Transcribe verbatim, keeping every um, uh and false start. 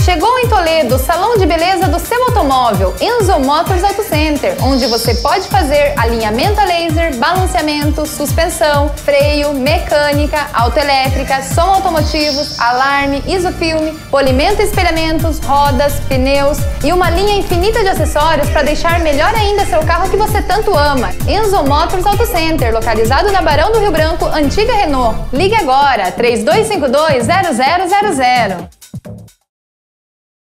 Chegou em Toledo o salão de beleza do seu automóvel, Enzo Motors Auto Center, onde você pode fazer alinhamento a laser, balanceamento, suspensão, freio, mecânica, autoelétrica, som automotivos, alarme, isofilme, polimento e espelhamentos, rodas, pneus e uma linha infinita de acessórios para deixar melhor ainda seu carro que você tanto ama. Enzo Motors Auto Center, localizado na Barão do Rio Branco, antiga Renault. Ligue agora, três dois cinco dois, zero zero zero zero.